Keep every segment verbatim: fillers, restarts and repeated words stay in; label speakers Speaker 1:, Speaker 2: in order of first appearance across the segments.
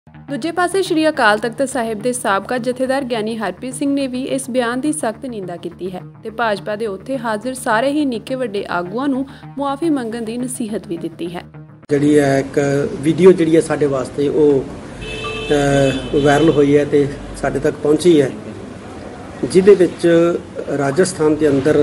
Speaker 1: ਦੂਜੇ ਪਾਸੇ ਸ਼੍ਰੀ ਅਕਾਲ ਤਖਤ ਸਾਹਿਬ ਦੇ ਸਾਬਕਾ ਜਥੇਦਾਰ ਗਿਆਨੀ ਹਰਪ੍ਰੀਤ ਸਿੰਘ ਨੇ ਵੀ ਇਸ ਬਿਆਨ ਦੀ ਸਖਤ ਨਿੰਦਾ ਕੀਤੀ ਹੈ ਤੇ ਭਾਜਪਾ ਦੇ ਉੱਥੇ ਹਾਜ਼ਰ ਸਾਰੇ ਹੀ ਨਿੱਕੇ ਵੱਡੇ ਆਗੂਆਂ ਨੂੰ ਮੁਆਫੀ ਮੰਗਣ ਦੀ ਨਸੀਹਤ ਵੀ ਦਿੱਤੀ ਹੈ।
Speaker 2: ਜਿਹੜੀ ਹੈ ਇੱਕ ਵੀਡੀਓ ਜਿਹੜੀ ਹੈ ਸਾਡੇ ਵਾਸਤੇ ਉਹ ਵਾਇਰਲ ਹੋਈ ਹੈ ਤੇ ਸਾਡੇ ਤੱਕ ਪਹੁੰਚੀ ਹੈ, ਜਿਹਦੇ ਵਿੱਚ ਰਾਜਸਥਾਨ ਦੇ ਅੰਦਰ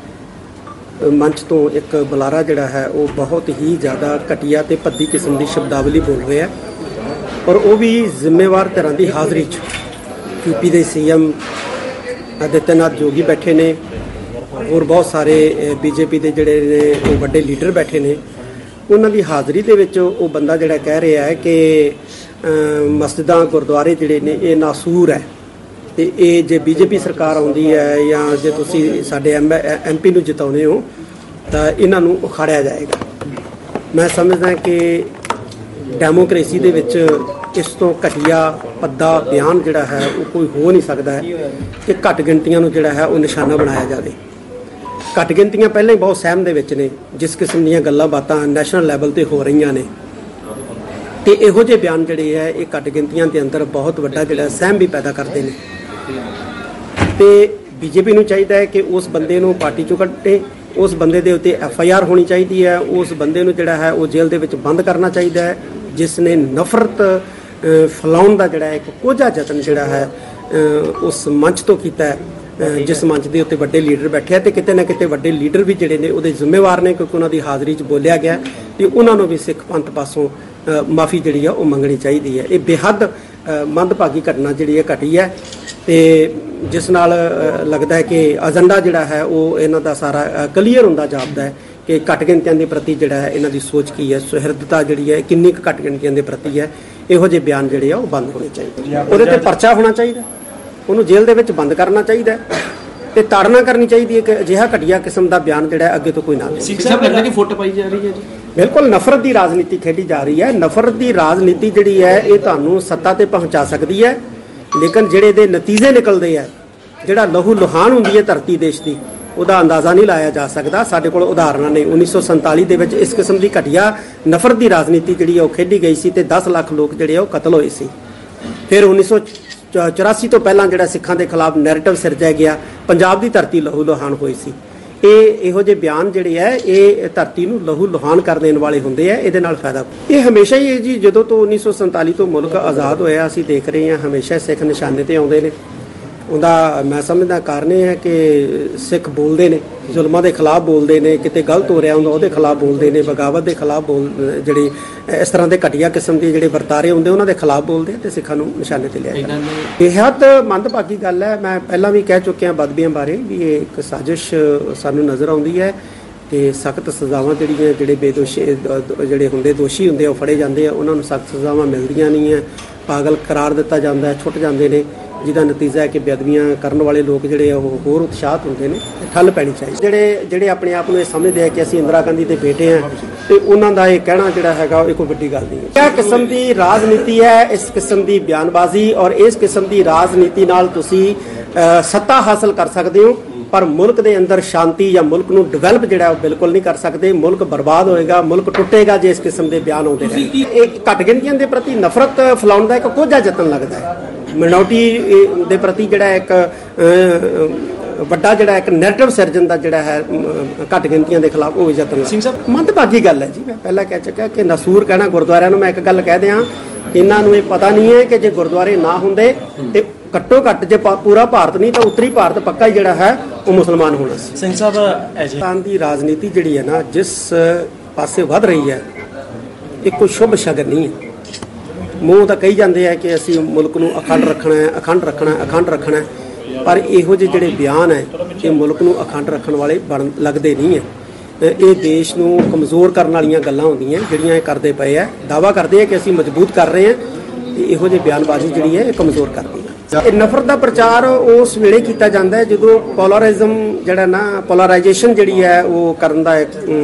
Speaker 2: ਮੰਚ ਤੋਂ ਇੱਕ ਬੁਲਾਰਾ ਜਿਹੜਾ ਹੈ ਉਹ ਬਹੁਤ ਹੀ ਜ਼ਿਆਦਾ ਘਟੀਆ ਤੇ ਭੱਦੀ ਕਿਸਮ ਦੀ ਸ਼ਬਦਾਵਲੀ ਬੋਲ ਰਿਹਾ ਔਰ ਉਹ ਵੀ ਜ਼ਿੰਮੇਵਾਰ ਧਿਰਾਂ ਦੀ ਹਾਜ਼ਰੀ 'ਚ। ਯੂਪੀ ਦੇ ਸੀ ਐਮ ਆਦਿੱਤਿਆਨਾਥ ਜੋਗੀ ਬੈਠੇ ਨੇ ਔਰ ਬਹੁਤ ਸਾਰੇ ਬੀਜੇਪੀ ਦੇ ਜਿਹੜੇ ਨੇ ਉਹ ਵੱਡੇ ਲੀਡਰ ਬੈਠੇ ਨੇ। ਉਹਨਾਂ ਦੀ ਹਾਜ਼ਰੀ ਦੇ ਵਿੱਚ ਉਹ ਬੰਦਾ ਜਿਹੜਾ ਕਹਿ ਰਿਹਾ ਹੈ ਕਿ ਮਸਜਿਦਾਂ ਗੁਰਦੁਆਰੇ ਜਿਹੜੇ ਨੇ ਇਹ ਨਾਸੂਰ ਹੈ ਤੇ ਇਹ ਜੇ ਬੀਜੇਪੀ ਸਰਕਾਰ ਆਉਂਦੀ ਹੈ ਜਾਂ ਜੇ ਤੁਸੀਂ ਸਾਡੇ ਐਮ ਐਮ ਪੀ ਨੂੰ ਜਿਤਾਉਂਦੇ ਹੋ ਤਾਂ ਇਹਨਾਂ ਨੂੰ ਉਖਾੜਿਆ ਜਾਏਗਾ। ਮੈਂ ਸਮਝਦਾ ਕਿ ਡੈਮੋਕ੍ਰੇਸੀ ਦੇ ਵਿੱਚ ਇਸ ਤੋਂ ਘਟੀਆ ਭੱਦਾ ਬਿਆਨ ਜਿਹੜਾ ਹੈ ਉਹ ਕੋਈ ਹੋ ਨਹੀਂ ਸਕਦਾ ਹੈ ਕਿ ਘੱਟ ਗਿਣਤੀਆਂ ਨੂੰ ਜਿਹੜਾ ਹੈ ਉਹ ਨਿਸ਼ਾਨਾ ਬਣਾਇਆ ਜਾਵੇ। ਘੱਟ ਗਿਣਤੀਆਂ ਪਹਿਲਾਂ ਹੀ ਬਹੁਤ ਸਹਿਮ ਦੇ ਵਿੱਚ ਨੇ, ਜਿਸ ਕਿਸਮ ਦੀਆਂ ਗੱਲਾਂ ਬਾਤਾਂ ਨੈਸ਼ਨਲ ਲੈਵਲ ਤੇ ਹੋ ਰਹੀਆਂ ਨੇ ਤੇ ਇਹੋ ਜਿਹੇ ਬਿਆਨ ਜਿਹੜੇ ਹੈ ਇਹ ਘੱਟ ਗਿਣਤੀਆਂ ਦੇ ਅੰਦਰ ਬਹੁਤ ਵੱਡਾ ਜਿਹੜਾ ਸਹਿਮ ਵੀ ਪੈਦਾ ਕਰਦੇ ਨੇ ਤੇ ਬੀਜੇਪੀ ਨੂੰ ਚਾਹੀਦਾ ਹੈ ਕਿ ਉਸ ਬੰਦੇ ਨੂੰ ਪਾਰਟੀ ਚੋਂ ਕੱਢੇ, ਉਸ ਬੰਦੇ ਦੇ ਉੱਤੇ ਐਫ ਆਈ ਆਰ ਹੋਣੀ ਚਾਹੀਦੀ ਹੈ, ਉਸ ਬੰਦੇ ਨੂੰ ਜਿਹੜਾ ਹੈ ਉਹ ਜੇਲ੍ਹ ਦੇ ਵਿੱਚ ਬੰਦ ਕਰਨਾ ਚਾਹੀਦਾ ਹੈ ਜਿਸ ਨੇ ਨਫ਼ਰਤ ਫੈਲਾਉਣ ਦਾ ਜਿਹੜਾ ਇੱਕ ਕੋਝਾ ਯਤਨ ਜਿਹੜਾ ਹੈ ਉਸ ਮੰਚ ਤੋਂ ਕੀਤਾ ਹੈ, ਜਿਸ ਮੰਚ ਦੇ ਉੱਤੇ ਵੱਡੇ ਲੀਡਰ ਬੈਠੇ ਆ ਤੇ ਕਿਤੇ ਨਾ ਕਿਤੇ ਵੱਡੇ ਲੀਡਰ ਵੀ ਜਿਹੜੇ ਨੇ ਉਹਦੇ ਜ਼ਿੰਮੇਵਾਰ ਨੇ ਕਿਉਂਕਿ ਉਹਨਾਂ ਦੀ ਹਾਜ਼ਰੀ 'ਚ ਬੋਲਿਆ ਗਿਆ ਤੇ ਉਹਨਾਂ ਨੂੰ ਵੀ ਸਿੱਖ ਪੰਥ ਪਾਸੋਂ ਮਾਫੀ ਜਿਹੜੀ ਆ ਉਹ ਮੰਗਣੀ ਚਾਹੀਦੀ ਹੈ। ਇਹ ਬੇਹੱਦ ਮੰਦਭਾਗੀ ਘਟਨਾ ਜਿਹੜੀ ਹੈ ਘਟੀ ਹੈ ਤੇ ਜਿਸ ਨਾਲ ਲੱਗਦਾ ਹੈ ਕਿ ਏਜੰਡਾ ਜਿਹੜਾ ਹੈ ਉਹ ਇਹਨਾਂ ਦਾ ਸਾਰਾ ਕਲੀਅਰ ਹੁੰਦਾ ਜਾਪਦਾ ਹੈ ਕਿ ਘੱਟ ਗਿਣਤੀਆਂ ਦੇ ਪ੍ਰਤੀ ਜਿਹੜਾ ਹੈ ਇਹਨਾਂ ਦੀ ਸੋਚ ਕੀ ਹੈ, ਸੁਹਿਰਦਤਾ ਜਿਹੜੀ ਹੈ ਕਿੰਨੀ ਕੁ ਘੱਟ ਗਿਣਤੀਆਂ ਦੇ ਪ੍ਰਤੀ ਹੈ। ਇਹੋ ਜਿਹੇ ਬਿਆਨ ਜਿਹੜੇ ਆ ਉਹ ਬੰਦ ਹੋਣੇ ਚਾਹੀਦੇ, ਉਹਦੇ ਤੇ ਪਰਚਾ ਹੋਣਾ ਚਾਹੀਦਾ, ਉਹਨੂੰ ਜੇਲ੍ਹ ਦੇ ਵਿੱਚ ਬੰਦ ਕਰਨਾ ਚਾਹੀਦਾ ਤੇ ਤਾੜਨਾ ਕਰਨੀ ਚਾਹੀਦੀ ਹੈ ਕਿ ਅਜਿਹਾ ਘਟੀਆ ਕਿਸਮ ਦਾ ਬਿਆਨ ਜਿਹੜਾ ਅੱਗੇ ਤੋਂ ਕੋਈ ਨਾ ਦੇ।
Speaker 3: ਸਿੱਖ ਸਾਹਿਬ ਲੱਗਦਾ ਕਿ ਫੁੱਟ ਪਾਈ ਜਾ ਰਹੀ ਹੈ ਜੀ।
Speaker 2: ਬਿਲਕੁਲ ਨਫ਼ਰਤ ਦੀ ਰਾਜਨੀਤੀ ਖੇਡੀ ਜਾ ਰਹੀ ਹੈ। ਨਫ਼ਰਤ ਦੀ ਰਾਜਨੀਤੀ ਜਿਹੜੀ ਹੈ ਇਹ ਤੁਹਾਨੂੰ ਸੱਤਾ ਤੇ ਪਹੁੰਚਾ ਸਕਦੀ ਹੈ ਲੇਕਿਨ ਜਿਹੜੇ ਦੇ ਨਤੀਜੇ ਨਿਕਲਦੇ ਆ, ਜਿਹੜਾ ਲਹੂ ਲੁਹਾਨ ਹੁੰਦੀ ਹੈ ਧਰਤੀ ਦੇਸ਼ ਦੀ, ਉਹਦਾ ਅੰਦਾਜ਼ਾ ਨਹੀਂ ਲਾਇਆ ਜਾ ਸਕਦਾ। ਸਾਡੇ ਕੋਲ ਉਦਾਹਰਨਾਂ ਨੇ। ਉੱਨੀ ਸੌ ਸੰਤਾਲੀ ਦੇ ਵਿੱਚ ਇਸ ਕਿਸਮ ਦੀ ਘਟੀਆ ਨਫ਼ਰਤ ਦੀ ਰਾਜਨੀਤੀ ਜਿਹੜੀ ਉਹ ਖੇਡੀ ਗਈ ਸੀ ਤੇ ਦਸ ਲੱਖ ਲੋਕ ਜਿਹੜੇ ਉਹ ਕਤਲ ਹੋਏ ਸੀ। ਫਿਰ ਉੱਨੀ ਸੌ ਚੁਰਾਸੀ ਤੋਂ ਪਹਿਲਾਂ ਜਿਹੜਾ ਸਿੱਖਾਂ ਦੇ ਖਿਲਾਫ ਨੈਰੇਟਿਵ ਸਿਰਜਿਆ ਗਿਆ, ਪੰਜਾਬ ਦੀ ਧਰਤੀ ਲਹੂ ਲੁਹਾਨ ਹੋਈ ਸੀ। ਇਹ ਇਹੋ ਜਿਹੇ ਬਿਆਨ ਜਿਹੜੇ ਹੈ ਇਹ ਧਰਤੀ ਨੂੰ ਲਹੂ ਲੁਹਾਨ ਕਰ ਦੇਣ ਵਾਲੇ ਹੁੰਦੇ ਆ। ਇਹਦੇ ਨਾਲ ਫਾਇਦਾ ਇਹ ਹਮੇਸ਼ਾ ਹੀ ਹੈ ਜੀ। ਜਦੋਂ ਤੋਂ ਉੱਨੀ ਸੌ ਸੰਤਾਲੀ ਤੋਂ ਮੁਲਕ ਆਜ਼ਾਦ ਹੋਇਆ ਅਸੀਂ ਦੇਖ ਰਹੇ ਹਾਂ ਹਮੇਸ਼ਾ ਸਿੱਖ ਨਿਸ਼ਾਨੇ ਤੇ ਆਉਂਦੇ ਨੇ। ਉਹਦਾ ਮੈਂ ਸਮਝਦਾ ਕਾਰਨ ਇਹ ਹੈ ਕਿ ਸਿੱਖ ਬੋਲਦੇ ਨੇ, ਜ਼ੁਲਮਾਂ ਦੇ ਖਿਲਾਫ ਬੋਲਦੇ ਨੇ, ਕਿਤੇ ਗਲਤ ਹੋ ਰਿਹਾ ਹੁੰਦਾ ਉਹਦੇ ਖਿਲਾਫ ਬੋਲਦੇ ਨੇ, ਬਗਾਵਤ ਦੇ ਖਿਲਾਫ ਬੋਲ ਜਿਹੜੇ ਇਸ ਤਰ੍ਹਾਂ ਦੇ ਘਟੀਆ ਕਿਸਮ ਦੇ ਜਿਹੜੇ ਵਰਤਾਰੇ ਹੁੰਦੇ ਉਹਨਾਂ ਦੇ ਖਿਲਾਫ ਬੋਲਦੇ ਤੇ ਸਿੱਖਾਂ ਨੂੰ ਨਿਸ਼ਾਨੇ ਤੇ ਲਿਆ ਜਾਂਦਾ। ਬੇਹੱਦ ਮੰਦਭਾਗੀ ਗੱਲ ਹੈ। ਮੈਂ ਪਹਿਲਾਂ ਵੀ ਕਹਿ ਚੁੱਕਿਆ ਬਦਬੀਆਂ ਬਾਰੇ ਵੀ ਇਹ ਇੱਕ ਸਾਜ਼ਿਸ਼ ਸਾਨੂੰ ਨਜ਼ਰ ਆਉਂਦੀ ਹੈ ਤੇ ਸਖਤ ਸਜ਼ਾਵਾਂ ਜਿਹੜੀਆਂ ਜਿਹੜੇ ਬੇਦੋਸ਼ੀ ਜਿਹੜੇ ਹੁੰਦੇ ਦੋਸ਼ੀ ਹੁੰਦੇ ਉਹ ਫੜੇ ਜਾਂਦੇ ਆ, ਉਹਨਾਂ ਨੂੰ ਸਖਤ ਸਜ਼ਾਵਾਂ ਮਿਲਦੀਆਂ ਨਹੀਂ ਹੈ। ਪਾਗਲ ਕਰਾਰ ਦਿੱਤਾ ਜਾਂਦਾ ਹੈ, ਛੁੱਟ ਜਾਂਦੇ ਨੇ, ਜਿਹਦਾ ਨਤੀਜਾ ਹੈ ਕਿ ਬੇਅਦਬੀਆਂ ਕਰਨ ਵਾਲੇ ਲੋਕ ਜਿਹੜੇ ਉਹ ਹੋਰ ਉਤਸ਼ਾਹਤ ਹੁੰਦੇ ਨੇ। ਠੱਲ ਪੈਣੀ ਚਾਹੀਦੀ। ਜਿਹੜੇ ਜਿਹੜੇ ਆਪਣੇ ਆਪ ਨੂੰ ਇਹ ਸਮਝਦੇ ਆ ਕਿ ਅਸੀਂ ਇੰਦਰਾ ਗਾਂਧੀ ਦੇ ਬੇਟੇ ਹਾਂ ਤੇ ਉਹਨਾਂ ਦਾ ਇਹ ਕਹਿਣਾ ਜਿਹੜਾ ਹੈਗਾ ਇਹ ਕੋਈ ਵੱਡੀ ਗੱਲ ਨਹੀਂ ਹੈ। ਇਹ ਕਿਸਮ ਦੀ ਰਾਜਨੀਤੀ ਹੈ, ਇਸ ਕਿਸਮ ਦੀ ਬਿਆਨਬਾਜ਼ੀ ਔਰ ਇਸ ਕਿਸਮ ਦੀ ਰਾਜਨੀਤੀ ਨਾਲ ਤੁਸੀਂ ਸੱਤਾ ਹਾਸਲ ਕਰ ਸਕਦੇ ਹੋ ਪਰ ਮੁਲਕ ਦੇ ਅੰਦਰ ਸ਼ਾਂਤੀ ਜਾਂ ਮੁਲਕ ਨੂੰ ਡਿਵੈਲਪ ਜਿਹੜਾ ਉਹ ਬਿਲਕੁਲ ਨਹੀਂ ਕਰ ਸਕਦੇ। ਮੁਲਕ ਬਰਬਾਦ ਹੋਏਗਾ, ਮੁਲਕ ਟੁੱਟੇਗਾ ਜੇ ਇਸ ਕਿਸਮ ਦੇ ਬਿਆਨ ਆਉਂਦੇ ਰਹੇ। ਇਹ ਘੱਟ ਗਿਣਤੀਆਂ ਦੇ ਪ੍ਰਤੀ ਨਫ਼ਰਤ ਫੈਲਾਉਣ ਦਾ ਇੱਕ ਕੋਝਾ ਯਤਨ ਲੱਗਦਾ ਹੈ। ਮਿਨੋਰਟੀ ਦੇ ਪ੍ਰਤੀ ਜਿਹੜਾ ਇੱਕ ਵੱਡਾ ਜਿਹੜਾ ਇੱਕ ਨੈਰੇਟਿਵ ਸਿਰਜਣ ਦਾ ਜਿਹੜਾ ਹੈ ਘੱਟ ਗਿਣਤੀਆਂ ਦੇ ਖਿਲਾਫ ਉਹ ਯਤਨ ਮੰਦਭਾਗੀ ਗੱਲ ਹੈ ਜੀ। ਮੈਂ ਪਹਿਲਾਂ ਕਹਿ ਚੁੱਕਿਆ ਕਿ ਨਸੂਰ ਕਹਿਣਾ ਗੁਰਦੁਆਰਿਆਂ ਨੂੰ। ਮੈਂ ਇੱਕ ਗੱਲ ਕਹਿ ਦਿਆਂ, ਇਹਨਾਂ ਨੂੰ ਇਹ ਪਤਾ ਨਹੀਂ ਹੈ ਕਿ ਜੇ ਗੁਰਦੁਆਰੇ ਨਾ ਹੁੰਦੇ ਤੇ ਘੱਟੋ ਘੱਟ ਜੇ ਪੂਰਾ ਭਾਰਤ ਨਹੀਂ ਤਾਂ ਉੱਤਰੀ ਭਾਰਤ ਪੱਕਾ ਹੀ ਜਿਹੜਾ ਹੈ ਉਹ ਮੁਸਲਮਾਨ ਹੋਣਾ ਸੀ।
Speaker 3: ਸਿੰਘ ਸਾਹਿਬ
Speaker 2: ਪਾਕਿਸਤਾਨ ਦੀ ਰਾਜਨੀਤੀ ਜਿਹੜੀ ਹੈ ਨਾ ਜਿਸ ਪਾਸੇ ਵੱਧ ਰਹੀ ਹੈ ਇਹ ਕੋਈ ਸ਼ੁਭ ਸ਼ਗਨ ਨਹੀਂ ਹੈ। ਮੂੰਹ ਤਾਂ ਕਹੀ ਜਾਂਦੇ ਆ ਕਿ ਅਸੀਂ ਮੁਲਕ ਨੂੰ ਅਖੰਡ ਰੱਖਣਾ ਹੈ, ਅਖੰਡ ਰੱਖਣਾ ਹੈ, ਅਖੰਡ ਰੱਖਣਾ ਹੈ, ਪਰ ਇਹੋ ਜਿਹੇ ਜਿਹੜੇ ਬਿਆਨ ਹੈ ਇਹ ਮੁਲਕ ਨੂੰ ਅਖੰਡ ਰੱਖਣ ਵਾਲੇ ਬਣ ਲੱਗਦੇ ਨਹੀਂ ਹੈ। ਇਹ ਦੇਸ਼ ਨੂੰ ਕਮਜ਼ੋਰ ਕਰਨ ਵਾਲੀਆਂ ਗੱਲਾਂ ਹੁੰਦੀਆਂ ਜਿਹੜੀਆਂ ਇਹ ਕਰਦੇ ਪਏ ਆ। ਦਾਅਵਾ ਕਰਦੇ ਆ ਕਿ ਅਸੀਂ ਮਜ਼ਬੂਤ ਕਰ ਰਹੇ ਹਾਂ ਤੇ ਇਹੋ ਜਿਹੀ ਬਿਆਨਬਾਜ਼ੀ ਜਿਹੜੀ ਹੈ ਇਹ ਕਮਜ਼ੋਰ ਕਰਦੀ ਹੈ। ਇਹ ਨਫ਼ਰਤ ਦਾ ਪ੍ਰਚਾਰ ਉਸ ਵੇਲੇ ਕੀਤਾ ਜਾਂਦਾ ਹੈ ਜਦੋਂ ਪੋਲਰਾਇਜ਼ਮ ਜਿਹੜਾ ਨਾ ਪੋਲਰਾਈਜੇਸ਼ਨ ਜਿਹੜੀ ਹੈ ਉਹ ਕਰਨ ਦਾ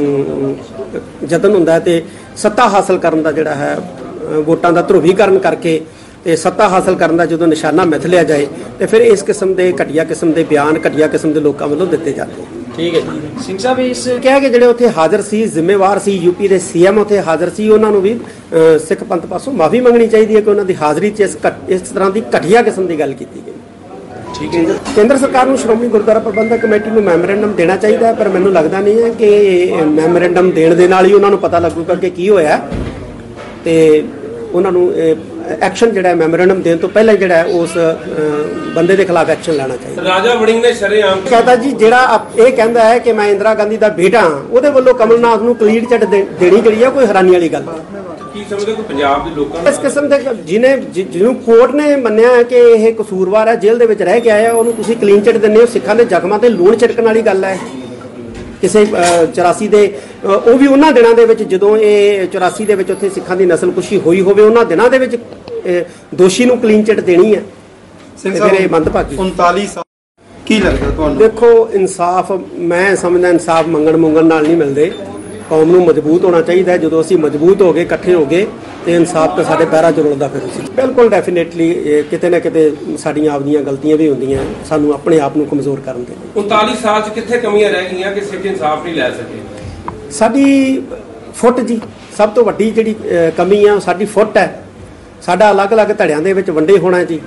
Speaker 2: ਯਤਨ ਹੁੰਦਾ ਤੇ ਸੱਤਾ ਹਾਸਲ ਕਰਨ ਦਾ ਜਿਹੜਾ ਹੈ ਵੋਟਾਂ ਦਾ ਧਰੁਵੀਕਰਨ ਕਰਕੇ ਤੇ ਸੱਤਾ ਹਾਸਲ ਕਰਨ ਦਾ ਜਦੋਂ ਨਿਸ਼ਾਨਾ ਮਿਥ ਲਿਆ ਜਾਏ ਤੇ ਫਿਰ ਇਸ ਕਿਸਮ ਦੇ ਘਟੀਆ ਕਿਸਮ ਦੇ ਬਿਆਨ ਘਟੀਆ ਕਿਸਮ ਦੇ ਲੋਕਾਂ ਵੱਲੋਂ ਦਿੱਤੇ ਜਾਂਦੇ।
Speaker 3: ਠੀਕ ਹੈ ਜੀ। ਸਿੰਘ ਸਾਹਿਬ ਇਸ
Speaker 2: ਕਿਹਾ ਕਿ ਜਿਹੜੇ ਉੱਥੇ ਹਾਜ਼ਰ ਸੀ ਜ਼ਿੰਮੇਵਾਰ ਸੀ ਯੂਪੀ ਦੇ ਸੀਐਮ ਉੱਥੇ ਹਾਜ਼ਰ ਸੀ ਉਹਨਾਂ ਨੂੰ ਵੀ ਅ, ਸਿੱਖ ਪੰਥ ਪਾਸੋਂ ਮਾਫੀ ਮੰਗਣੀ ਚਾਹੀਦੀ ਹੈ ਕਿ ਉਹਨਾਂ ਦੀ ਹਾਜ਼ਰੀ 'ਚ ਇਸ ਘਟ- ਇਸ ਤਰ੍ਹਾਂ ਦੀ ਘਟੀਆ ਕਿਸਮ ਦੀ ਗੱਲ ਕੀਤੀ ਗਈ।
Speaker 3: ਠੀਕ ਹੈ ਜੀ।
Speaker 2: ਕੇਂਦਰ ਸਰਕਾਰ ਨੂੰ ਸ਼੍ਰੋਮਣੀ ਗੁਰਦੁਆਰਾ ਪ੍ਰਬੰਧਕ ਕਮੇਟੀ ਨੂੰ ਮੈਮੋਰੈਂਡਮ ਦੇਣਾ ਚਾਹੀਦਾ ਹੈ, ਪਰ ਮੈਨੂੰ ਲੱਗਦਾ ਨਹੀਂ ਹੈ ਕਿ ਮੈਮੋਰੈਂਡਮ ਦੇਣ ਦੇ ਨਾਲ ਹੀ ਉਹਨਾਂ ਨੂੰ ਪਤਾ ਲੱਗੂਗਾ ਕਿ ਕੀ ਹੋਇਆ ਤੇ ਉਹਨਾਂ ਨੂੰ ਐਕਸ਼ਨ ਜਿਹੜਾ ਮੈਮੋਰੈਂਡਮ ਦੇਣ ਤੋਂ ਪਹਿਲਾਂ ਜਿਹੜਾ ਹੈ ਉਸ ਅ, ਬੰਦੇ ਦੇ ਖਿਲਾਫ ਐਕਸ਼ਨ ਲੈਣਾ ਚਾਹੀਦਾ।
Speaker 4: ਰਾਜਾ ਵੜਿੰਗ ਨੇ ਸ਼ਰੇਆਮ
Speaker 2: ਕਹਿੰਦਾ ਜੀ ਜਿਹੜਾ ਆਪ- ਇਹ ਕਹਿੰਦਾ ਹੈ ਕਿ ਮੈਂ ਇੰਦਰਾ ਗਾਂਧੀ ਦਾ ਬੇਟਾ ਹਾਂ, ਉਹਦੇ ਵੱਲੋਂ ਕਮਲਨਾਥ ਨੂੰ ਕਲੀਨ ਚਿੱਟ ਦੇ- ਦੇਣੀ ਜਿਹੜੀ ਆ ਕੋਈ ਹੈਰਾਨੀ ਵਾਲੀ ਗੱਲ ਹੈ।
Speaker 4: ਕੀ ਸਮਝਦੇ ਕੋਈ ਪੰਜਾਬ ਦੇ ਲੋਕਾਂ
Speaker 2: ਇਸ ਕਿਸਮ ਦੇ ਜਿਹਨੇ ਜਿ- ਜਿਹਨੂੰ ਕੋਰਟ ਨੇ ਮੰਨਿਆ ਹੈ ਕਿ ਇਹ ਕਸੂਰਵਾਰ ਹੈ, ਜੇਲ੍ਹ ਦੇ ਵਿੱਚ ਰਹਿ ਕੇ ਆਇਆ, ਉਹਨੂੰ ਤੁਸੀਂ ਕਲੀਨ ਚਿੱਟ ਦਿੰਦੇ ਹੋ। ਸਿੱਖਾਂ ਦੇ ਜ਼ਖਮਾਂ ਤੇ ਲੂਣ ਛਿੜਕਣ ਵਾਲੀ ਗੱਲ ਹੈ। ਕਿਸੇ ਚੁਰਾਸੀ ਦੇ ਅ, ਉਹ ਵੀ ਉਹਨਾਂ ਦਿਨਾਂ ਦੇ ਵਿੱਚ ਜਦੋਂ ਇਹ ਚੁਰਾਸੀ ਦੇ ਵਿੱਚ ਉੱਥੇ ਸਿੱਖਾਂ ਦੀ ਨਸਲਕੁਸ਼ੀ ਹੋਈ ਹੋਵੇ, ਉਹਨਾਂ ਦਿਨਾਂ ਦੇ ਵਿੱਚ ਅ, ਦੋਸ਼ੀ ਨੂੰ ਕਲੀਨ ਚਿੱਟ ਦੇਣੀ ਹੈ।
Speaker 5: ਸਿੰਘ
Speaker 2: ਤੇ ਫਿਰ ਇਹ ਮੰਦਭਾਗੀ
Speaker 5: ਉਨਤਾਲੀ ਸਾਲ ਕੀ ਲੱਗਦਾ ਤੁਹਾਨੂੰ?
Speaker 2: ਦੇਖੋ ਇਨਸਾਫ ਮੈਂ ਸਮਝਦਾ ਇਨਸਾਫ ਮੰਗਣ ਮੰਗਣ ਨਾਲ ਨਹੀਂ ਮਿਲਦੇ। ਕੌਮ ਨੂੰ ਮਜ਼ਬੂਤ ਹੋਣਾ ਚਾਹੀਦਾ ਹੈ। ਜਦੋਂ ਅਸੀਂ ਮਜ਼ਬੂਤ ਹੋ ਗਏ ਇਕੱਠੇ ਹੋ ਗਏ ਤੇ ਇਨਸਾਫ ਤਾਂ ਸਾਡੇ ਪੈਰਾਂ 'ਚ ਰੁਲਦਾ ਫਿਰ ਸੀ। ਬਿਲਕੁਲ ਡੈਫੀਨੇਟਲੀ ਕਿਤੇ ਨਾ ਕਿਤੇ ਸਾਡੀਆਂ ਆਪਦੀਆਂ ਗਲਤੀਆਂ ਵੀ ਹੁੰਦੀਆਂ, ਸਾਨੂੰ ਆਪਣੇ ਆਪ ਨੂੰ ਕਮਜ਼ੋਰ ਕਰਨ ਦੇ।
Speaker 4: ਉਨਤਾਲੀ ਸਾਲ 'ਚ ਕਿੱਥੇ ਕਮੀਆਂ ਰਹਿ ਗਈਆਂ ਕਿ ਸਿੱਖ ਇਨਸਾਫ ਨਹੀਂ ਲੈ ਸਕੇ?
Speaker 2: ਸਾਡੀ ਫੁੱਟ ਜੀ ਸਭ ਤੋਂ ਵੱਡੀ ਜਿਹੜੀ ਅ, ਕਮੀ ਆ ਉਹ ਸਾਡੀ ਫੁੱਟ ਹੈ। ਸਾਡਾ ਅਲੱਗ-ਅਲੱਗ ਧੜਿਆਂ ਦੇ ਵਿੱਚ ਵੰਡੇ ਹੋਣਾ ਜੀ,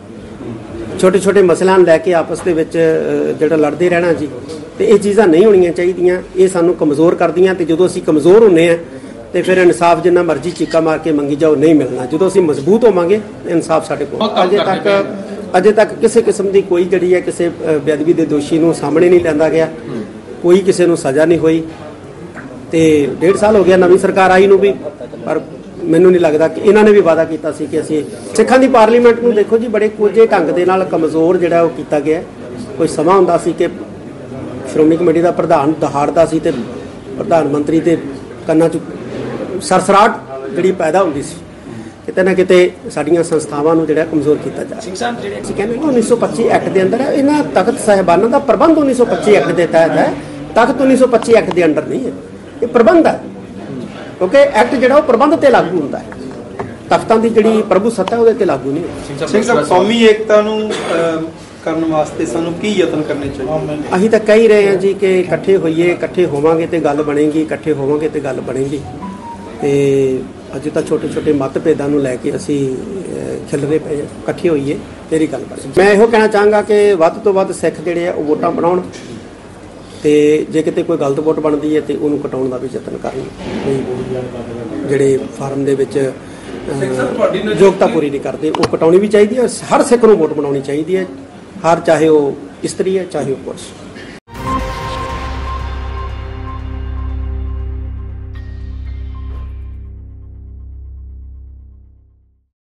Speaker 2: ਛੋਟੇ ਛੋਟੇ ਮਸਲਿਆਂ ਨੂੰ ਲੈ ਕੇ ਆਪਸ ਦੇ ਵਿੱਚ ਅ, ਜਿਹੜਾ ਲੜਦੇ ਰਹਿਣਾ ਜੀ, ਤੇ ਇਹ ਚੀਜ਼ਾਂ ਨਹੀਂ ਹੋਣੀਆਂ ਚਾਹੀਦੀਆਂ। ਇਹ ਸਾਨੂੰ ਕਮਜ਼ੋਰ ਕਰਦੀਆਂ ਤੇ ਜਦੋਂ ਅਸੀਂ ਕਮਜ਼ੋਰ ਹੁੰਨੇ ਆ ਤੇ ਫਿਰ ਇਨਸਾਫ ਜਿੰਨਾ ਮਰਜ਼ੀ ਚੀਕਾ ਮਾਰ ਕੇ ਮੰਗੀ ਜਾਓ ਨਹੀਂ ਮਿਲਣਾ। ਜਦੋਂ ਅਸੀਂ ਮਜ਼ਬੂਤ ਹੋਵਾਂਗੇ ਇਨਸਾਫ ਸਾਡੇ ਕੋਲ। ਅਜੇ ਤੱਕ ਅਜੇ ਤੱਕ ਕਿਸੇ ਕਿਸਮ ਦੀ ਕੋਈ ਜਿਹੜੀ ਹੈ ਕਿਸੇ ਅ, ਬੇਅਦਬੀ ਦੇ ਦੋਸ਼ੀ ਨੂੰ ਸਾਹਮਣੇ ਨਹੀਂ ਲਿਆਂਦਾ ਗਿਆ, ਕੋਈ ਕਿਸੇ ਨੂੰ ਸਜ਼ਾ ਨਹੀਂ ਹੋਈ ਤੇ ਡੇਢ ਸਾਲ ਹੋ ਗਿਆ ਨਵੀਂ ਸਰਕਾਰ ਆਈ ਨੂੰ ਵੀ, ਪਰ ਮੈਨੂੰ ਨਹੀਂ ਲੱਗਦਾ ਕਿ ਇਹਨਾਂ ਨੇ ਵੀ ਵਾਅਦਾ ਕੀਤਾ ਸੀ ਕਿ ਅਸੀਂ ਸਿੱਖਾਂ ਦੀ ਪਾਰਲੀਮੈਂਟ ਨੂੰ ਦੇਖੋ ਜੀ ਬੜੇ ਕੋਝੇ ਢੰਗ ਦੇ ਨਾਲ ਕਮਜ਼ੋਰ ਜਿਹੜਾ ਉਹ ਕੀਤਾ ਗਿਆ। ਕੋਈ ਸਮਾਂ ਹੁੰਦਾ ਸੀ ਕਿ ਸ਼੍ਰੋਮਣੀ ਕਮੇਟੀ ਦਾ ਪ੍ਰਧਾਨ ਦਹਾੜਦਾ ਸੀ ਤੇ ਪ੍ਰਧਾਨ ਮੰਤਰੀ ਦੇ ਕੰਨਾਂ 'ਚ ਸਰਸਰਾਟ ਜਿਹੜੀ ਪੈਦਾ ਹੁੰਦੀ ਸੀ। ਕਿਤੇ ਨਾ ਕਿਤੇ ਸਾਡੀਆਂ ਸੰਸਥਾਵਾਂ ਨੂੰ ਜਿਹੜਾ ਕਮਜ਼ੋਰ ਕੀਤਾ ਜਾ ਰਿਹਾ।
Speaker 3: ਸਿੰਘ ਸਾਹਿਬ ਜਿਹੜੇ
Speaker 2: ਅਸੀਂ ਕਹਿੰਦੇ ਉੱਨੀ ਸੌ ਪੱਚੀ ਐਕਟ ਦੇ ਅੰਦਰ ਹੈ, ਇਹਨਾਂ ਤਖਤ ਸਾਹਿਬਾਨਾਂ ਦਾ ਪ੍ਰਬੰਧ ਉੱਨੀ ਸੌ ਪੱਚੀ ਐਕਟ ਦੇ ਤਹਿਤ ਹੈ, ਤਖਤ ਉੱਨੀ ਸੌ ਪੱਚੀ ਐਕਟ ਦੇ ਅੰਡਰ ਨਹੀਂ ਹੈ, ਇਹ ਪ੍ਰਬੰਧ ਹੈ। ਕਿਉਂਕਿ ਐਕਟ ਜਿਹੜਾ ਉਹ ਪ੍ਰਬੰਧ ਤੇ ਲਾਗੂ ਹੁੰਦਾ ਹੈ, ਤਖਤਾਂ ਦੀ ਜਿਹੜੀ ਪ੍ਰਭੂ ਸੱਤਾ ਉਹਦੇ ਤੇ ਲਾਗੂ ਨਹੀਂ ਹੈ।
Speaker 5: ਸਿੰਘ ਸਾਹਿਬ ਕੌਮੀ ਏਕਤਾ ਨੂੰ ਅਹ, ਕਰਨ ਵਾਸਤੇ ਸਾਨੂੰ ਕੀ ਯਤਨ ਕਰਨੇ ਚਾਹੀਦੇ?
Speaker 2: ਅਸੀਂ ਤਾਂ ਕਹਿ ਹੀ ਰਹੇ ਹਾਂ ਜੀ ਕਿ ਇਕੱਠੇ ਹੋਈਏ, ਇਕੱਠੇ ਹੋਵਾਂਗੇ ਤੇ ਗੱਲ ਬਣੇਗੀ, ਇਕੱਠੇ ਹੋਵਾਂਗੇ ਤੇ ਗੱਲ ਬਣੇਗੀ। ਤੇ ਅਜੇ ਤਾਂ ਛੋਟੇ ਛੋਟੇ ਮਤਭੇਦਾਂ ਨੂੰ ਲੈ ਕੇ ਅਸੀਂ ਅਹ, ਖਿਲਰੇ ਪਏ ਹਾਂ। ਇਕੱਠੇ ਹੋਈਏ ਤੇਰੀ ਗੱਲ ਬਣੇਗੀ। ਮੈਂ ਇਹੋ ਕਹਿਣਾ ਚਾਹਾਂਗਾ ਕਿ ਵੱਧ ਤੋਂ ਵੱਧ ਸਿੱਖ ਜਿਹੜੇ ਆ ਉਹ ਵੋਟਾਂ ਬਣਾਉਣ ਤੇ ਜੇ ਕਿਤੇ ਕੋਈ ਗਲਤ ਵੋਟ ਬਣਦੀ ਹੈ ਤੇ ਉਹਨੂੰ ਕਟਾਉਣ ਦਾ ਵੀ ਯਤਨ ਕਰਨ। ਜਿਹੜੇ ਫਾਰਮ ਦੇ ਵਿੱਚ ਅਹ, ਯੋਗਤਾ ਪੂਰੀ ਨਹੀਂ ਕਰਦੇ ਉਹ ਕਟਾਉਣੀ ਵੀ ਚਾਹੀਦੀ ਹੈ। ਹਰ ਸਿੱਖ ਨੂੰ ਵੋਟ ਬਣਾਉਣੀ ਚਾਹੀਦੀ ਹੈ, ਹਰ ਚਾਹੇ ਉਹ ਇਸਤਰੀ ਹੈ ਚਾਹੇ ਉਹ ਪੁਰਸ਼।